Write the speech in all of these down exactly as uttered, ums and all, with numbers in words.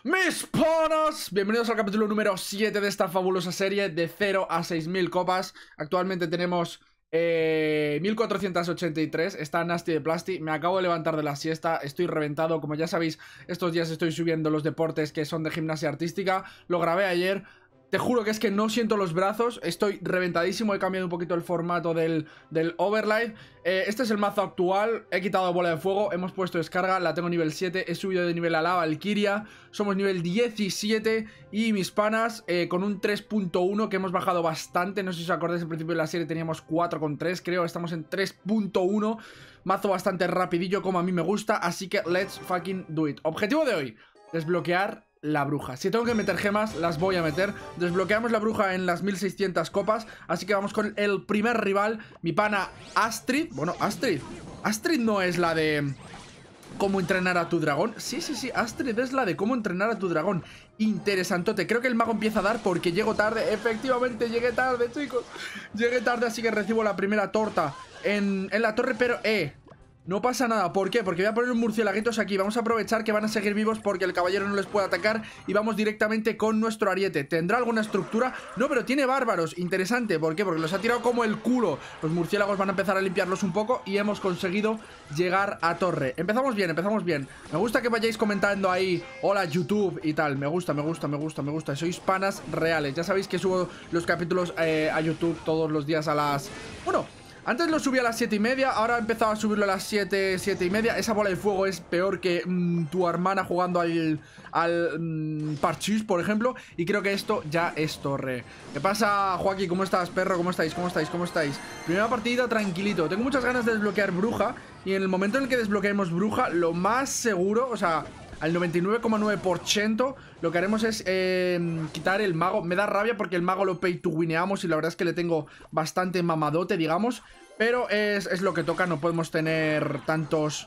Mis panas, bienvenidos al capítulo número siete de esta fabulosa serie de cero a seis mil copas. Actualmente tenemos eh, mil cuatrocientos ochenta y tres, está Nasty de Plasti. Me acabo de levantar de la siesta, estoy reventado. Como ya sabéis, estos días estoy subiendo los deportes que son de gimnasia artística. Lo grabé ayer. Te juro que es que no siento los brazos, estoy reventadísimo, he cambiado un poquito el formato del, del overlay. eh, Este es el mazo actual, he quitado bola de fuego, hemos puesto descarga, la tengo nivel siete, he subido de nivel a la Valkyria. Somos nivel diecisiete y mis panas eh, con un tres punto uno que hemos bajado bastante. No sé si os acordáis, al principio de la serie teníamos cuatro coma tres, creo, estamos en tres punto uno. Mazo bastante rapidillo como a mí me gusta, así que let's fucking do it. Objetivo de hoy, desbloquear la bruja. Si tengo que meter gemas, las voy a meter. Desbloqueamos la bruja en las mil seiscientas copas. Así que vamos con el primer rival, mi pana Astrid. Bueno, Astrid Astrid no es la de cómo entrenar a tu dragón. Sí, sí, sí, Astrid es la de cómo entrenar a tu dragón. Interesantote. Creo que el mago empieza a dar porque llego tarde. Efectivamente, llegué tarde, chicos. Llegué tarde, así que recibo la primera torta en, en la torre, pero eh no pasa nada, ¿por qué? Porque voy a poner un murciélaguitos aquí. Vamos a aprovechar que van a seguir vivos porque el caballero no les puede atacar. Y vamos directamente con nuestro ariete. ¿Tendrá alguna estructura? No, pero tiene bárbaros. Interesante, ¿por qué? Porque los ha tirado como el culo. Los murciélagos van a empezar a limpiarlos un poco. Y hemos conseguido llegar a torre. Empezamos bien, empezamos bien. Me gusta que vayáis comentando ahí hola YouTube y tal, me gusta, me gusta, me gusta, me gusta. Sois panas reales, ya sabéis que subo los capítulos eh, a YouTube todos los días a las... Bueno... Antes lo subí a las siete y media, ahora he empezado a subirlo a las siete, siete y media. Esa bola de fuego es peor que mmm, tu hermana jugando al, al mmm, parchís, por ejemplo. Y creo que esto ya es torre. ¿Qué pasa, Joaquín? ¿Cómo estás, perro? ¿Cómo estáis? ¿Cómo estáis? ¿Cómo estáis? Primera partida, tranquilito. Tengo muchas ganas de desbloquear bruja. Y en el momento en el que desbloqueemos bruja, lo más seguro, o sea... al noventa y nueve coma nueve por ciento lo que haremos es eh, quitar el mago. Me da rabia porque el mago lo pay to wineamos y la verdad es que le tengo bastante mamadote, digamos. Pero es, es lo que toca, no podemos tener tantos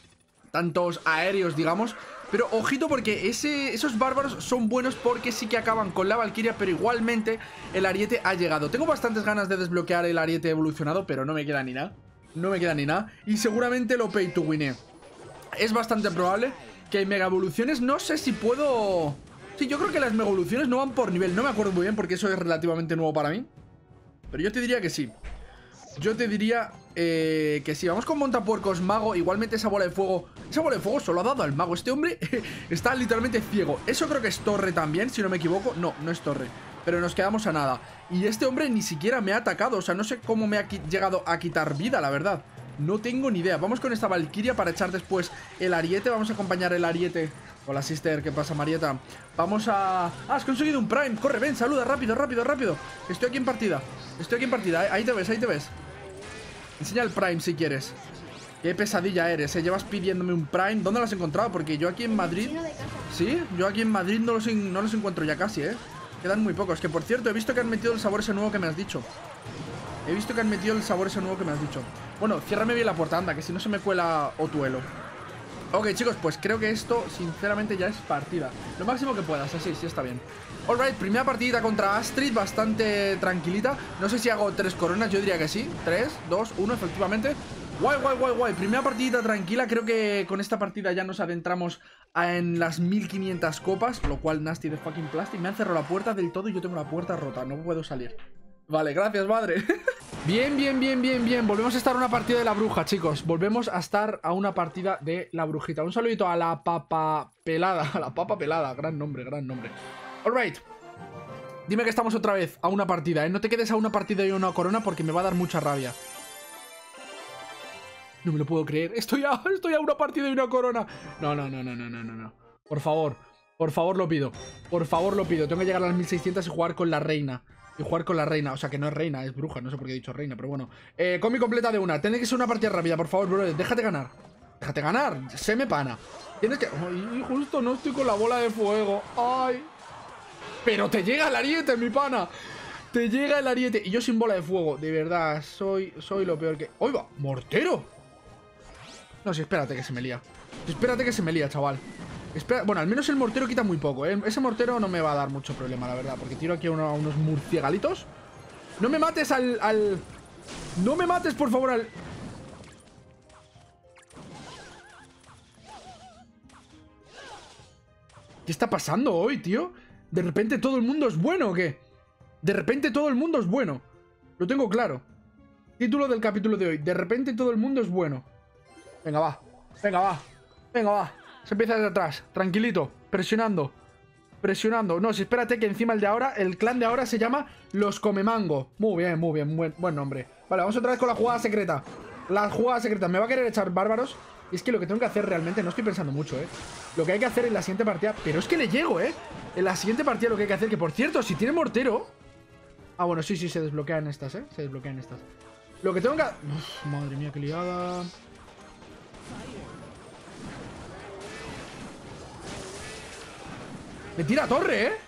tantos aéreos, digamos. Pero ojito porque ese, esos bárbaros son buenos porque sí que acaban con la Valkyria, pero igualmente el ariete ha llegado. Tengo bastantes ganas de desbloquear el ariete evolucionado, pero no me queda ni nada. No me queda ni nada. Y seguramente lo pay to wine. Es bastante probable que hay mega evoluciones. No sé si puedo... Sí, yo creo que las mega evoluciones no van por nivel. No me acuerdo muy bien porque eso es relativamente nuevo para mí. Pero yo te diría que sí. Yo te diría eh, que sí. Vamos con montapuercos mago. Igualmente esa bola de fuego... Esa bola de fuego solo ha dado al mago. Este hombre está literalmente ciego. Eso creo que es torre también, si no me equivoco. No, no es torre. Pero nos quedamos a nada. Y este hombre ni siquiera me ha atacado. O sea, no sé cómo me ha llegado a quitar vida, la verdad. No tengo ni idea. Vamos con esta Valkyria para echar después el ariete. Vamos a acompañar el ariete. Hola, sister. ¿Qué pasa, Marieta? Vamos a... Ah, has conseguido un prime. Corre, ven, saluda. Rápido, rápido, rápido. Estoy aquí en partida. Estoy aquí en partida. Ahí te ves, ahí te ves. Enseña el prime si quieres. Qué pesadilla eres, ¿eh? Llevas pidiéndome un prime. ¿Dónde lo has encontrado? Porque yo aquí en Madrid... ¿Sí? Yo aquí en Madrid no los, no los encuentro ya casi, ¿eh? Quedan muy pocos. Que, por cierto, he visto que han metido el sabor ese nuevo que me has dicho. He visto que han metido el sabor ese nuevo que me has dicho. Bueno, ciérrame bien la puerta, anda, que si no se me cuela Otuelo. Ok, chicos, pues creo que esto, sinceramente, ya es partida. Lo máximo que puedas, así, sí está bien. Alright, primera partida contra Astrid, bastante tranquilita. No sé si hago tres coronas, yo diría que sí. Tres, dos, uno, efectivamente. Guay, guay, guay, guay. Primera partidita tranquila. Creo que con esta partida ya nos adentramos en las mil quinientas copas. Lo cual, Nasty de fucking plastic. Me han cerrado la puerta del todo y yo tengo la puerta rota. No puedo salir. Vale, gracias, madre. Bien, bien, bien, bien, bien. Volvemos a estar a una partida de la bruja, chicos. Volvemos a estar a una partida de la brujita. Un saludito a la papa pelada. A la papa pelada. Gran nombre, gran nombre. Alright. Dime que estamos otra vez a una partida, ¿eh? No te quedes a una partida y una corona porque me va a dar mucha rabia. No me lo puedo creer. Estoy a, estoy a una partida y una corona. No, no, no, no, no, no, no. Por favor. Por favor lo pido. Por favor lo pido. Tengo que llegar a las mil seiscientas y jugar con la reina. Y jugar con la reina, o sea que no es reina, es bruja. No sé por qué he dicho reina, pero bueno. eh, Combi completa de una, tiene que ser una partida rápida. Por favor, bro, déjate ganar. Déjate ganar, se me pana. Tienes que... Ay, justo no estoy con la bola de fuego. Ay. Pero te llega el ariete, mi pana. Te llega el ariete. Y yo sin bola de fuego, de verdad. Soy, soy lo peor que... ¡Oiga! ¡Mortero! No, sí, espérate que se me lía. Espérate que se me lía, chaval. Espera, bueno, al menos el mortero quita muy poco, ¿eh? Ese mortero no me va a dar mucho problema, la verdad. Porque tiro aquí a, uno, a unos murciegalitos. No me mates al, al... No me mates, por favor, al... ¿Qué está pasando hoy, tío? ¿De repente todo el mundo es bueno o qué? De repente todo el mundo es bueno. Lo tengo claro. Título del capítulo de hoy. De repente todo el mundo es bueno. Venga, va. Venga, va. Venga, va. Se empieza desde atrás. Tranquilito. Presionando. Presionando. No, si espérate que encima el de ahora, el clan de ahora se llama Los Comemango. Muy bien, muy bien. Buen, buen nombre. Vale, vamos otra vez con la jugada secreta. La jugada secreta. Me va a querer echar bárbaros. Y es que lo que tengo que hacer realmente, no estoy pensando mucho, ¿eh? Lo que hay que hacer en la siguiente partida... Pero es que le llego, ¿eh? En la siguiente partida lo que hay que hacer, que por cierto, si tiene mortero... Ah, bueno, sí, sí, se desbloquean estas, ¿eh? Se desbloquean estas. Lo que tengo que... Uf, madre mía, qué liada. Me tira torre, ¿eh?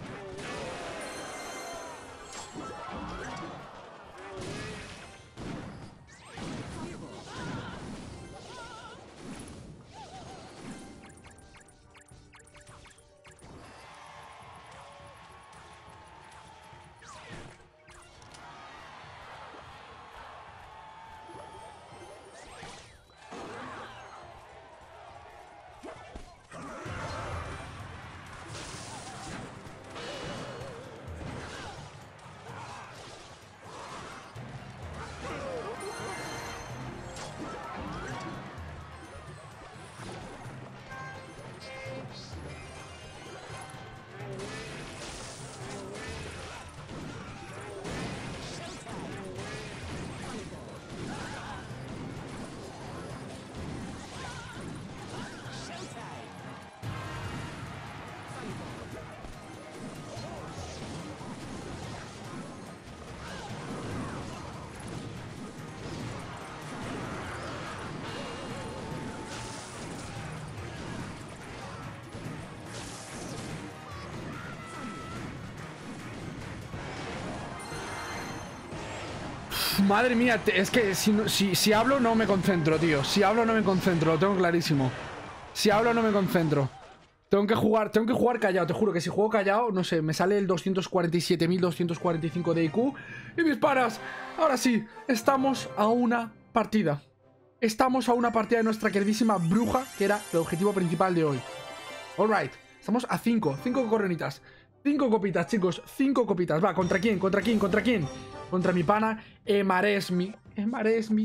Madre mía, es que si, si, si hablo no me concentro, tío. Si hablo no me concentro, lo tengo clarísimo. Si hablo no me concentro. Tengo que jugar, tengo que jugar callado. Te juro que si juego callado, no sé, me sale el doscientos cuarenta y siete mil doscientos cuarenta y cinco de I Q y disparas. Ahora sí, estamos a una partida. Estamos a una partida de nuestra queridísima bruja, que era el objetivo principal de hoy. Alright, estamos a cinco, cinco coronitas. Cinco copitas, chicos, cinco copitas. Va, ¿contra quién? ¿Contra quién? ¿Contra quién? Contra mi pana Emaresmi. Emaresmi.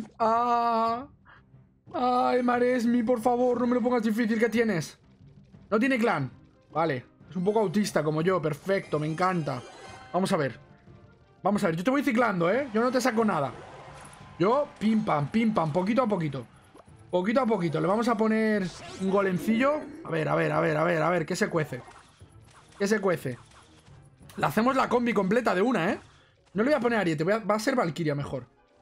Ah. Ah, Emaresmi, por favor, no me lo pongas difícil. ¿Qué tienes? No tiene clan. Vale, es un poco autista como yo. Perfecto, me encanta. Vamos a ver. Vamos a ver, yo te voy ciclando, ¿eh? Yo no te saco nada. Yo, pim pam, pim pam, poquito a poquito. Poquito a poquito. Le vamos a poner un golencillo. A ver, a ver, a ver, a ver, a ver, ¿qué se cuece? ¿Qué se cuece? Le hacemos la combi completa de una, ¿eh? No le voy a poner Ariete, voy a, va a ser Valkyria mejor.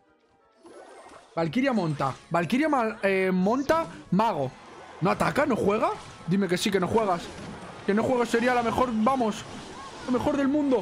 Valkyria monta. Valkyria eh, monta mago. ¿No ataca? ¿No juega? Dime que sí, que no juegas. Que no juegas sería la mejor, vamos. Lo mejor del mundo.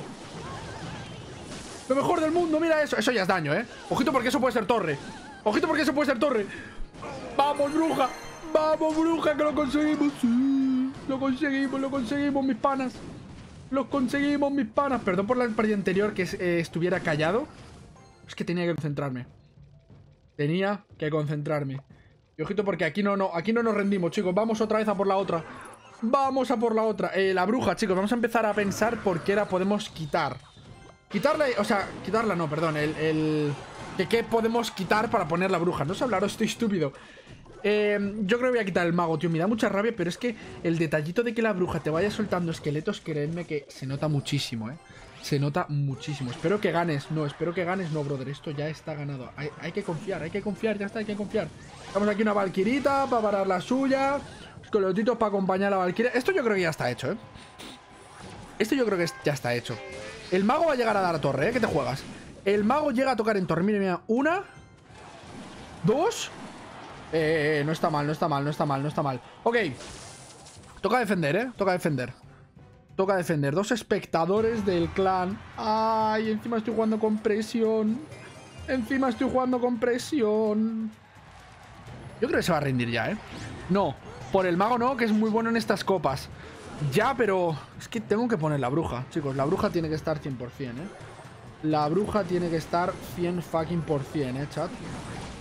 Lo mejor del mundo, mira eso. Eso ya es daño, ¿eh? Ojito porque eso puede ser torre. Ojito porque eso puede ser torre. Vamos, bruja. Vamos, bruja, que lo conseguimos. Sí, lo conseguimos, lo conseguimos, mis panas. Los conseguimos, mis panas. Perdón por la partida anterior que eh, estuviera callado. Es que tenía que concentrarme. Tenía que concentrarme. Y ojito porque aquí no, no, aquí no nos rendimos, chicos. Vamos otra vez a por la otra. Vamos a por la otra. Eh, la bruja, chicos. Vamos a empezar a pensar por qué la podemos quitar. Quitarla, o sea, quitarla no, perdón. El, el... ¿Qué, qué podemos quitar para poner la bruja? No sé hablar, estoy estúpido. Eh, yo creo que voy a quitar el mago, tío. Me da mucha rabia, pero es que el detallito de que la bruja te vaya soltando esqueletos, creedme que se nota muchísimo, ¿eh? Se nota muchísimo. Espero que ganes. No, espero que ganes. No, brother, esto ya está ganado. Hay, hay que confiar, hay que confiar, ya está, hay que confiar. Estamos aquí una valquirita para parar la suya. Esqueletitos para acompañar a la valquiria. Esto yo creo que ya está hecho, ¿eh? Esto yo creo que ya está hecho. El mago va a llegar a dar a torre, ¿eh? ¿Qué te juegas? El mago llega a tocar en torre. Mira, mira. Una. Dos. Eh, eh, no está mal, no está mal, no está mal, no está mal. Ok. Toca defender, ¿eh? Toca defender. Toca defender. Dos espectadores del clan. Ay, encima estoy jugando con presión. Encima estoy jugando con presión. Yo creo que se va a rendir ya, ¿eh? No, por el mago no, que es muy bueno en estas copas. Ya, pero es que tengo que poner la bruja, chicos. La bruja tiene que estar cien por cien, ¿eh? La bruja tiene que estar cien fucking por cien, ¿eh, chat?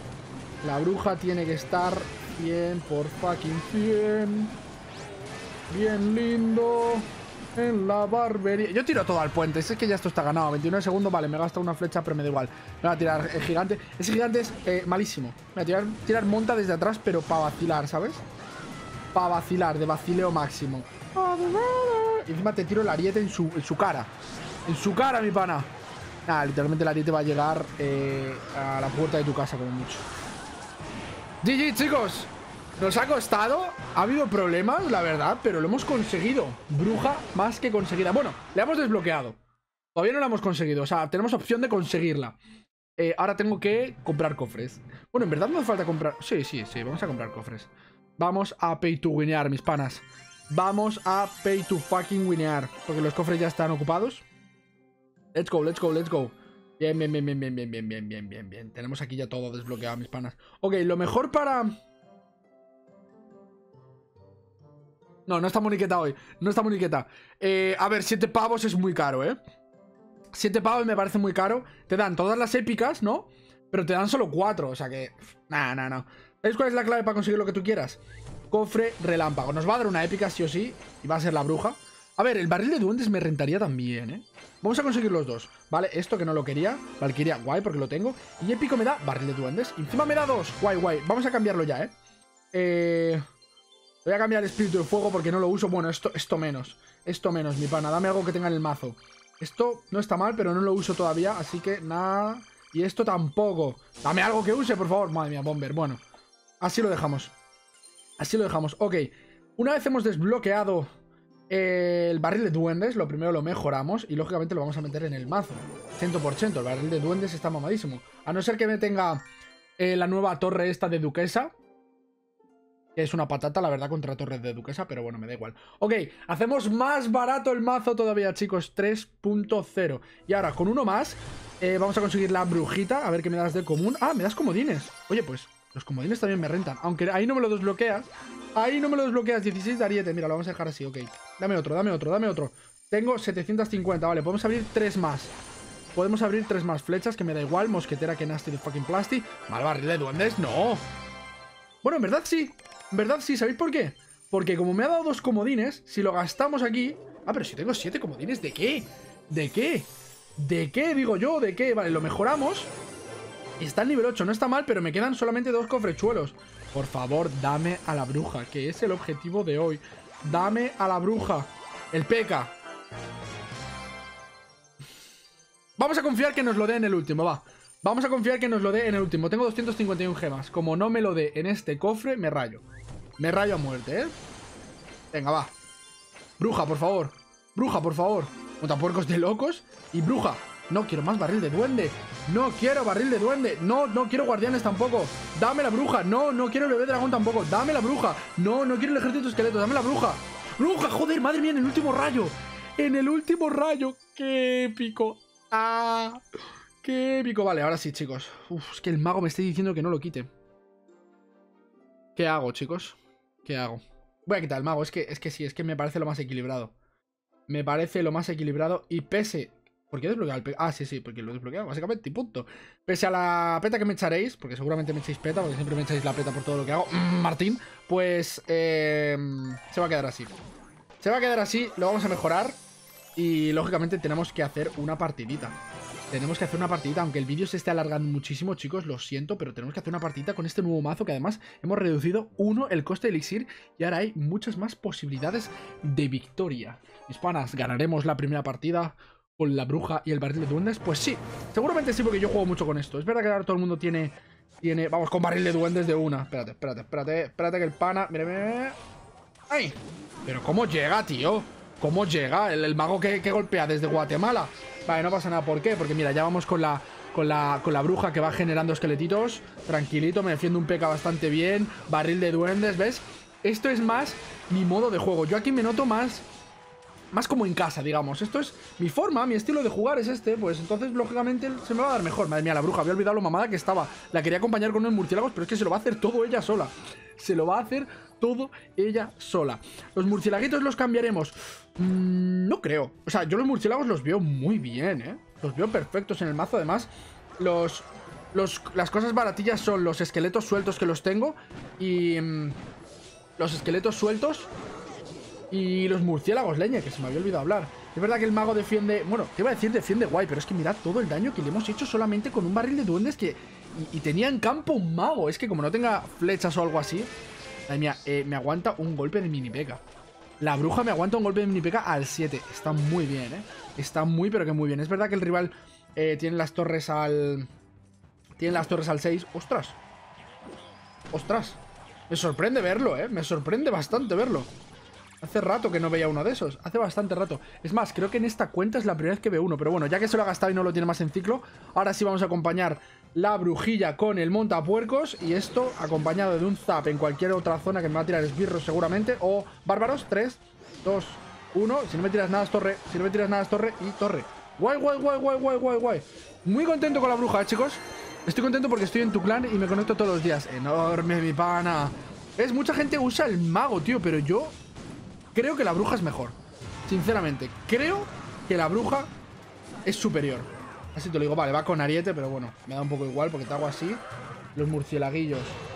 La bruja tiene que estar cien por fucking cien. bien lindo en la barbería. Yo tiro todo al puente, es que ya esto está ganado. veintinueve segundos, vale, me gasta una flecha, pero me da igual. Me voy a tirar el gigante. Ese gigante es eh, malísimo. Me voy a tirar, tirar monta desde atrás, pero para vacilar, ¿sabes? Para vacilar, de vacileo máximo. Y encima te tiro el ariete en su, en su cara. En su cara, mi pana. Nada, literalmente el ariete va a llegar eh, a la puerta de tu casa, como mucho. G G, chicos. Nos ha costado, ha habido problemas, la verdad, pero lo hemos conseguido. Bruja más que conseguida. Bueno, la hemos desbloqueado. Todavía no la hemos conseguido, o sea, tenemos opción de conseguirla. eh, Ahora tengo que comprar cofres. Bueno, en verdad no hace falta comprar... Sí, sí, sí, vamos a comprar cofres. Vamos a pay to winear, mis panas. Vamos a pay to fucking winear, porque los cofres ya están ocupados. Let's go, let's go, let's go. Bien, bien, bien, bien, bien, bien, bien, bien, bien, bien, bien. Tenemos aquí ya todo desbloqueado, mis panas. Ok, lo mejor para... No, no está Moniqueta hoy. No está Moniqueta. Eh, a ver, siete pavos es muy caro, ¿eh? siete pavos me parece muy caro. Te dan todas las épicas, ¿no? Pero te dan solo cuatro, o sea que... Nah, nah, nah. ¿Sabéis cuál es la clave para conseguir lo que tú quieras? Cofre relámpago. Nos va a dar una épica sí o sí. Y va a ser la bruja. A ver, el barril de duendes me rentaría también, ¿eh? Vamos a conseguir los dos. Vale, esto que no lo quería. Valkyria, guay, porque lo tengo. Y épico me da barril de duendes. Y encima me da dos. Guay, guay. Vamos a cambiarlo ya, ¿eh? Eh... Voy a cambiar el espíritu de fuego porque no lo uso. Bueno, esto, esto menos. Esto menos, mi pana. Dame algo que tenga en el mazo. Esto no está mal, pero no lo uso todavía. Así que nada. Y esto tampoco. Dame algo que use, por favor. Madre mía, Bomber. Bueno, así lo dejamos. Así lo dejamos. Ok. Una vez hemos desbloqueado eh, el barril de duendes, lo primero lo mejoramos. Y lógicamente lo vamos a meter en el mazo. cien por ciento. El barril de duendes está mamadísimo. A no ser que me tenga eh, la nueva torre esta de duquesa. Que es una patata, la verdad, contra torres de duquesa, pero bueno, me da igual. Ok, hacemos más barato el mazo todavía, chicos, tres punto cero. Y ahora, con uno más, eh, vamos a conseguir la brujita, a ver qué me das de común. Ah, me das comodines. Oye, pues, los comodines también me rentan. Aunque ahí no me lo desbloqueas. Ahí no me lo desbloqueas, dieciséis de ariete. Mira, lo vamos a dejar así, ok. Dame otro, dame otro, dame otro. Tengo setecientos cincuenta, vale, podemos abrir tres más. Podemos abrir tres más flechas, que me da igual. Mosquetera, que nasty de fucking plasti. Mal barril de duendes, no. Bueno, en verdad sí. En verdad sí, ¿sabéis por qué? Porque como me ha dado dos comodines, si lo gastamos aquí... Ah, pero si tengo siete comodines, ¿de qué? ¿De qué? ¿De qué, digo yo? ¿De qué? Vale, lo mejoramos. Está en nivel ocho, no está mal, pero me quedan solamente dos cofrechuelos. Por favor, dame a la bruja, que es el objetivo de hoy. Dame a la bruja. El P K. Vamos a confiar que nos lo dé en el último, va. Vamos a confiar que nos lo dé en el último. Tengo doscientas cincuenta y uno gemas. Como no me lo dé en este cofre, me rayo. Me rayo a muerte, ¿eh? Venga, va. Bruja, por favor. Bruja, por favor. Montapuercos de locos. Y bruja. No quiero más barril de duende. No quiero barril de duende. No, no quiero guardianes tampoco. Dame la bruja. No, no quiero el bebé dragón tampoco. Dame la bruja. No, no quiero el ejército esqueleto. Dame la bruja. Bruja, joder, madre mía, en el último rayo. En el último rayo. Qué épico. Ah, qué épico. Vale, ahora sí, chicos. Uf, es que el mago me está diciendo que no lo quite. ¿Qué hago, chicos? ¿Qué hago? Voy a quitar el mago. Es que, es que sí, es que me parece lo más equilibrado. Me parece lo más equilibrado. Y pese... ¿Por qué he desbloqueado el P K? Ah, sí, sí, porque lo he desbloqueado, básicamente, y punto. Pese a la peta que me echaréis, porque seguramente me echéis peta, porque siempre me echáis la peta por todo lo que hago, mm, Martín, pues eh, se va a quedar así. Se va a quedar así, lo vamos a mejorar. Y lógicamente tenemos que hacer una partidita. Tenemos que hacer una partidita, aunque el vídeo se esté alargando muchísimo, chicos, lo siento, pero tenemos que hacer una partidita con este nuevo mazo, que además hemos reducido uno el coste de elixir y ahora hay muchas más posibilidades de victoria. Mis panas, ¿ganaremos la primera partida con la bruja y el barril de duendes? Pues sí, seguramente sí, porque yo juego mucho con esto. Es verdad que ahora todo el mundo tiene... tiene vamos, con barril de duendes de una. Espérate, espérate, espérate, espérate que el pana... Mire, mire, mire. ¡Ay! Pero ¿cómo llega, tío? ¿Cómo llega? El, el mago que, que golpea desde Guatemala. Vale, no pasa nada. ¿Por qué? Porque mira, ya vamos con la, con la, con la bruja que va generando esqueletitos. Tranquilito, me defiendo un P K bastante bien. Barril de duendes, ¿ves? Esto es más mi modo de juego. Yo aquí me noto más... más como en casa, digamos. Esto es mi forma, mi estilo de jugar es este. Pues entonces, lógicamente, se me va a dar mejor. Madre mía, la bruja, había olvidado lo mamada que estaba. La quería acompañar con unos murciélagos, pero es que se lo va a hacer todo ella sola. Se lo va a hacer todo ella sola. Los murciélaguitos los cambiaremos. Mm, no creo. O sea, yo los murciélagos los veo muy bien, ¿eh? Los veo perfectos en el mazo. Además, los... los las cosas baratillas son los esqueletos sueltos que los tengo. Y... Mmm, los esqueletos sueltos... Y los murciélagos, leña, que se me había olvidado hablar. Es verdad que el mago defiende... Bueno, te iba a decir defiende guay, pero es que mirad todo el daño que le hemos hecho solamente con un barril de duendes que... Y, y tenía en campo un mago. Es que como no tenga flechas o algo así... Ay, mía, eh, me aguanta un golpe de mini P.E.K.K.A. La bruja me aguanta un golpe de mini P.E.K.K.A al siete. Está muy bien, ¿eh? Está muy, pero que muy bien. Es verdad que el rival eh, tiene las torres al... Tiene las torres al seis. ¡Ostras! ¡Ostras! Me sorprende verlo, ¿eh? Me sorprende bastante verlo. Hace rato que no veía uno de esos. Hace bastante rato. Es más, creo que en esta cuenta es la primera vez que veo uno. Pero bueno, ya que se lo ha gastado y no lo tiene más en ciclo, ahora sí vamos a acompañar la brujilla con el montapuercos. Y esto acompañado de un zap en cualquier otra zona que me va a tirar esbirros seguramente. O bárbaros. tres, dos, uno. Si no me tiras nada es torre. Si no me tiras nada es torre y torre. Guay, guay, guay, guay, guay, guay, guay. Muy contento con la bruja, ¿eh, chicos? Estoy contento porque estoy en tu clan y me conecto todos los días. Enorme, mi pana. Es, mucha gente usa el mago, tío, pero yo... Creo que la bruja es mejor. Sinceramente, creo que la bruja es superior. Así te lo digo, vale, va con ariete, pero bueno, me da un poco igual porque te hago así. Los murcielaguillos.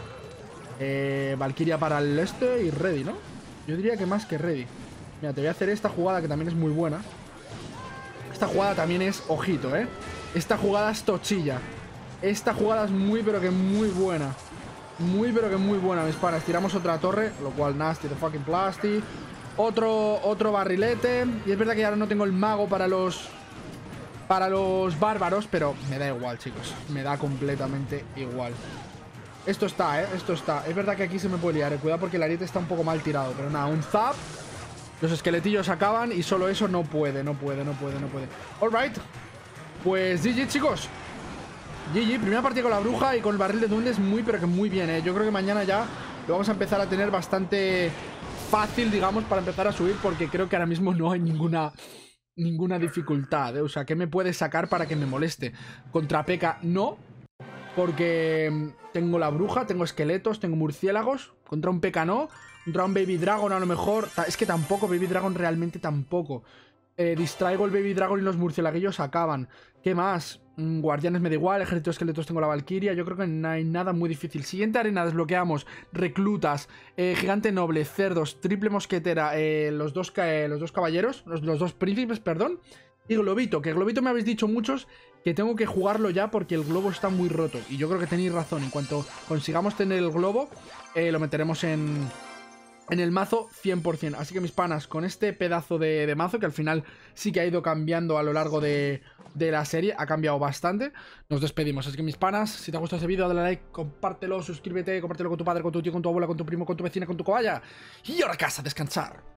Eh, Valkyria para el este y ready, ¿no? Yo diría que más que ready. Mira, te voy a hacer esta jugada que también es muy buena. Esta jugada también es ojito, ¿eh? Esta jugada es tochilla. Esta jugada es muy, pero que muy buena. Muy, pero que muy buena, mis panas. Tiramos otra torre, lo cual nasty the fucking plastic. Otro, otro barrilete. Y es verdad que ahora no tengo el mago para los... Para los bárbaros, pero me da igual, chicos. Me da completamente igual. Esto está, ¿eh? Esto está. Es verdad que aquí se me puede liar, ¿eh? Cuidado porque el ariete está un poco mal tirado. Pero nada, un zap. Los esqueletillos acaban y solo eso no puede, no puede, no puede, no puede. Alright. Pues G G, chicos. G G, primera partida con la bruja y con el barril de duendes muy, pero que muy bien, ¿eh? Yo creo que mañana ya lo vamos a empezar a tener bastante fácil, digamos, para empezar a subir, porque creo que ahora mismo no hay ninguna ninguna dificultad, ¿eh? O sea, ¿qué me puede sacar para que me moleste? Contra P.E.K.K.A no, porque tengo la bruja, tengo esqueletos, tengo murciélagos. Contra un P.E.K.K.A no. Contra un Baby Dragon a lo mejor. Es que tampoco, Baby Dragon realmente tampoco. Eh, distraigo el Baby Dragon y los murcielaguillos acaban. ¿Qué más? Mm, guardianes me da igual, ejército de esqueletos tengo la Valkyria. Yo creo que no hay nada muy difícil. Siguiente arena, desbloqueamos reclutas, eh, gigante noble, cerdos, triple mosquetera, eh, los, dos eh, los dos caballeros, los, los dos príncipes, perdón. Y globito, que globito me habéis dicho muchos que tengo que jugarlo ya porque el globo está muy roto. Y yo creo que tenéis razón, en cuanto consigamos tener el globo, eh, lo meteremos en... en el mazo cien por cien. Así que mis panas, con este pedazo de, de mazo, que al final sí que ha ido cambiando a lo largo de, de la serie, ha cambiado bastante, nos despedimos. Así que mis panas, si te ha gustado este vídeo, dale like, compártelo, suscríbete, compártelo con tu padre, con tu tío, con tu abuela, con tu primo, con tu vecina, con tu cobaya. Y ahora a casa, a descansar.